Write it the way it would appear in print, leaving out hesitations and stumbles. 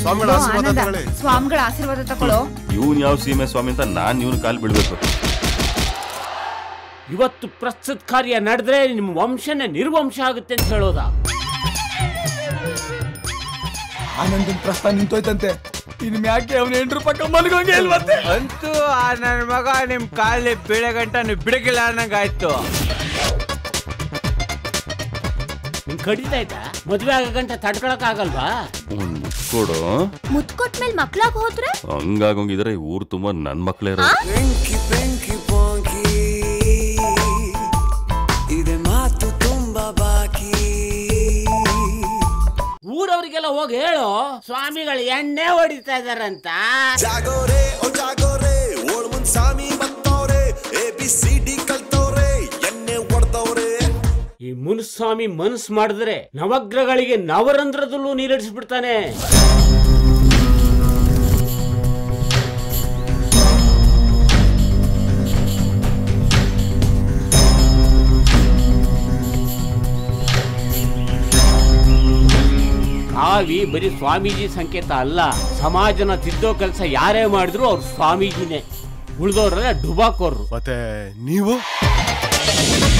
ಸ್ವಾಮಿಗಳ ಆಶೀರ್ವಾದ ತಗೊಳ್ಳೋ. ಇವನ್ ಯಾವ ಸೀಮೆ ಸ್ವಾಮಿ ಅಂತ ನಾನ್ ಇವನ್ ಕಾಲ್ ಬಿಡ್ಬೇಕು. ಇವತ್ತು ಪ್ರಸ್ತುತ ಕಾರ್ಯ ನಡೆದ್ರೆ ನಿಮ್ಮ ವಂಶನೇ ನಿರ್ವಂಶ ಆಗುತ್ತೆ ಅಂತ ಹೇಳೋದ. ಆನಂದನ್ ಪ್ರಸ್ತಾವ ನಿಂತೋಯ್ತಂತೆ. ಇನ್ ಮ್ಯಾಕೆ ಅವನ 8 ರೂಪಾಯಿ ಕಮ್ಮಲ್ಗೋಂಗೆ ಇಲ್ವತ್ತೆ. ಅಂತೂ ಆ ನನ್ನ ಮಗ ನಿಮ್ ಕಾಲಿ ಬೀಳೆ ಗಂಟ ನೀವು ಬಿಡಕಿಲ್ಲ ಅನ್ನಂಗಾಯ್ತು. ನಿಮ್ ಕಡಿತಾ ಆಯ್ತಾ? ಮದ್ವೆ ಆಗ ಗಂಟ ತಡ್ಕೊಳಕ್ ಆಗಲ್ವಾ? ಕೊಡು. ಮುತ್ಕೊಟ್ಮೇಲೆ ಮಕ್ಳಾಗ ಹೋದ್ರೆ ಹಂಗಾಗೋಂಗಿದ್ರೆ ಊರ್ ತುಂಬಾ ನನ್ ಮಕ್ಳೇ ಇರೋ. ಊರವರಿಗೆಲ್ಲ ಹೋಗಿ ಹೇಳು ಸ್ವಾಮಿಗಳು ಎಣ್ಣೆ ಹೊಡಿತಾ ಇದಾರಂತ. ಜಾಗೋರೆ ಓ ಜಾಗೋರೆ ಓಳ್ ಮುಂದ್ ಸ್ವಾಮಿ ಬತ್ತವ್ರೆ, ABCD ಕಲ್ತವ್ರೆ, ಎಣ್ಣೆ ಹೊಡ್ದವ್ರೆ. ಈ ಮುನ್ಸ್ವಾಮಿ ಮನಸ್ ಮಾಡಿದ್ರೆ ನವಗ್ರಹಗಳಿಗೆ ನವರಂಧ್ರದಲ್ಲೂ ನೀರಿಡಿಸ್ಬಿಡ್ತಾನೆ. ಕಾವಿ ಬರೀ ಸ್ವಾಮೀಜಿ ಸಂಕೇತ ಅಲ್ಲ, ಸಮಾಜನ ತಿದ್ದೋ ಕೆಲಸ ಯಾರೇ ಮಾಡಿದ್ರು ಅವ್ರು ಸ್ವಾಮೀಜಿನೇ. ಉಳಿದವ್ರೆಲ್ಲ ಡುಬಾಕೋರ್ರು. ಮತ್ತೆ ನೀವು